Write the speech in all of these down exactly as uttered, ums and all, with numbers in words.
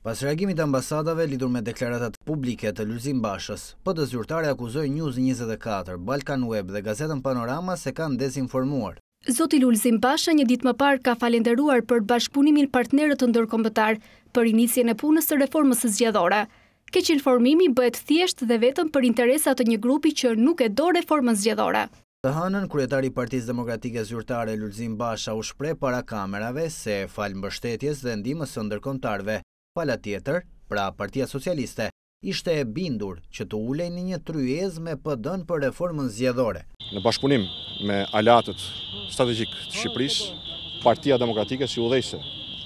Pas reagimit të ambasadave lidhur me deklaratat publike të Lulzim Bashës, P D zyrtare akuzoi News njëzet e katër, Balkan Web dhe gazetën Panorama se kanë dezinformuar. Zoti Lulzim Basha një ditë më parë ka falenderuar për bashkëpunimin partnerët të ndërkombëtar për inicjen e punës së reformës së zgjedhore. Keq informimi bëhet thjesht dhe vetëm për interesat të një grupi që nuk e do reformën zgjedhore. Të hënën, kryetari i Partisë Demokratike Zyrtare Lulzim Basha u shpreh para kamerave se fal mbështetjes dhe ndihmës së ndërkombëtarëve, pala tjetër, pra Partia Socialiste, ishte e bindur që të ulej në një tryezë me P D-n për reformën zgjedhore. Në bashkëpunim me aleatët strategjik të Shqipërisë, Partia Demokratike si udhëheqëse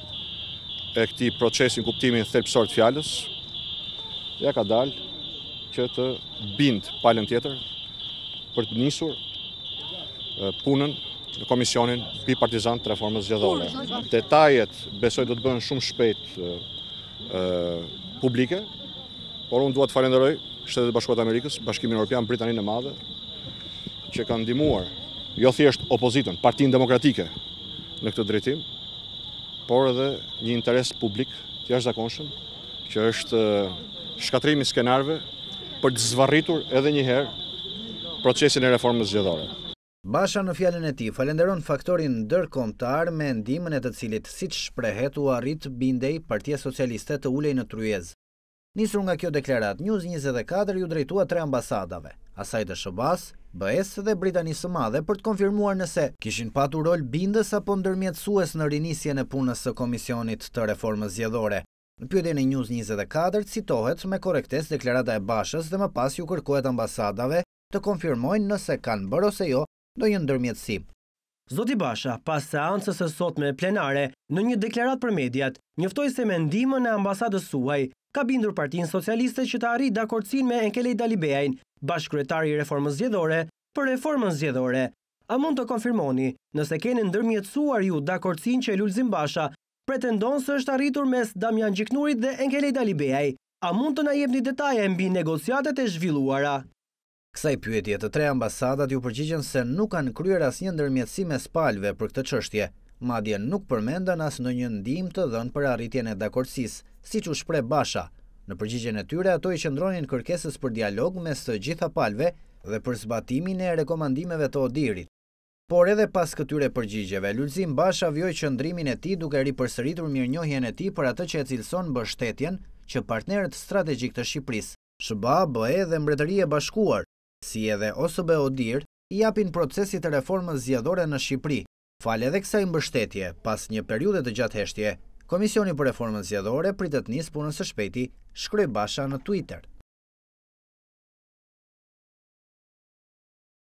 e këtij procesi në kuptimin thelbësor të fjalës, ja ka dalë që të bind palën tjetër për të nisur punën në komisionin bipartizan të reformës zgjedhore. Detajet besoj do të bëhen shumë shpejt publike, por unë dua të falenderoj Shtetet e Bashkuara të Amerikës, Bashkimin Evropian, Britaninë e Madhe, që kanë ndihmuar jo thjesht opozitën, Partinë Demokratike në këtë drejtim, por edhe një interes publik të jashtëzakonshëm, që është shkatrimi i skenarëve për të zvarritur edhe një herë procesin e reformës zgjedhore. Basha në fjalën e tij falenderon faktorin ndërkombëtar me ndihmën e të cilit, siç shprehet, u arrit bindej Partia Socialiste të ulej në tryezë. Nisur nga kjo deklarat, News njëzet e katër ju drejtua tre ambasadave, asaj të S B A-s, B E S dhe Britanisë së Madhe, për të konfirmuar nëse kishin patur rol bindës apo ndërmjetësues në rinisjen e punës së Komisionit të Reformës Zgjedhore. Në pyetjen e News njëzet e katër citohet me korrektes deklarata e Bashës dhe më pas ju kërkohet ambasadave të konfirmojnë nëse kanë bërë ose jo ndonjë ndërmjetësim. Zoti Basha, pas seancës së sotme plenare, në një deklarat për mediat, njoftoi se me ndihmën e ambasadës suaj ka bindur Partinë Socialiste që të arrijë dakordsinë me Enkelej Dalibeajin, bashkëkryetari i reformës zgjedhore, për reformën zgjedhore. A mund të konfirmoni nëse keni ndërmjetësuar ju dakordsinë që Lulzim Basha pretendon se është arritur mes Damian Gjiknurit dhe Enkelej Dalibeaj? A mund të na jepni detaje mbi negociatet e zhvilluara? Kësaj pyetje të tre ambasadat ju përgjigjen se nuk kanë kryer asnjë ndërmjetësim mes palëve për këtë çështje, madje nuk përmendën as ndonjë ndihmë të dhënë për arritjen e dakordësisë, siç u shpreh Basha. Në përgjigjen e tyre ato i qëndronin kërkesës për dialog mes të gjitha palëve dhe për zbatimin e rekomandimeve të Odirit. Por edhe pas këtyre përgjigjeve, Lulzim Basha vjoi qëndrimin e tij duke ripërsëritur mirënjohjen e tij për atë që e cilëson mbështetjen që partnerët strategjik të Shqipërisë, S B A, B E dhe Mbretëria e Bashkuar, si edhe O S B Odir, i japin procesit të reformës zgjedhore në Shqipëri. Fal edhe kësaj mbështetje, pas një periudhe të gjatë heshtje, Komisioni për Reformën Zgjedhore pritet nis punën së shpejti, shkroi Basha në Twitter.